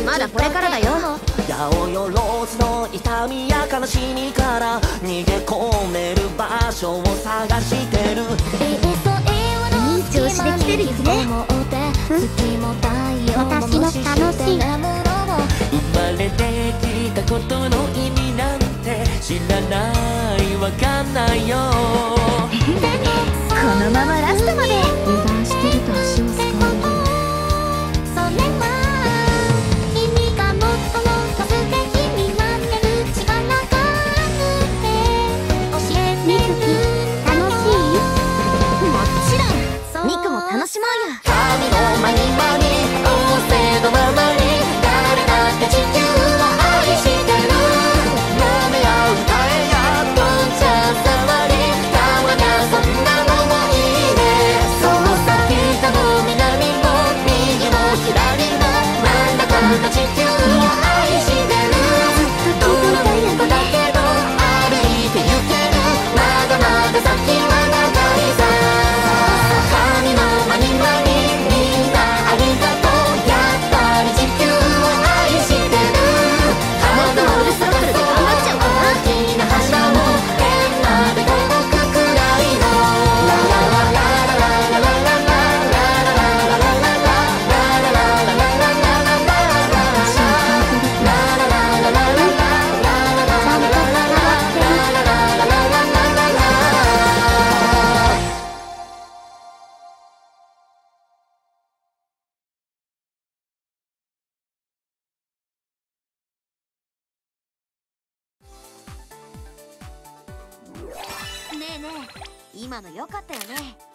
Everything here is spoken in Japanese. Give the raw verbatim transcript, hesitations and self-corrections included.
まだこれからだよ。 八百万の痛みや悲しみから逃げ込める場所を探してる。 いい調子で来てるよね。私の楽しい生まれてきたことの意味なんて知らないわかんないよこのままラストまで油断してると足をすかわれる。それは君がもっともっと素敵になってる力があって教えてる。楽しい？もちろんミクも楽しもうよ。 神のまにまに仰せのままに誰だって地球を愛してる。舐め合う歌えやどんちゃ触りたまにゃそんなのもいいね。その先北も南も右も左も真ん中の地球を愛してる。どこだけど歩いて行ける。まだまだ先は長いさ。神のまにまにみんなありがとう。やっぱり地球を愛してる。浜のでそろそろ頑張っちゃおうかな。大きな柱も天まで届くくらいのラララララララララねえねえ、今の良かったよね。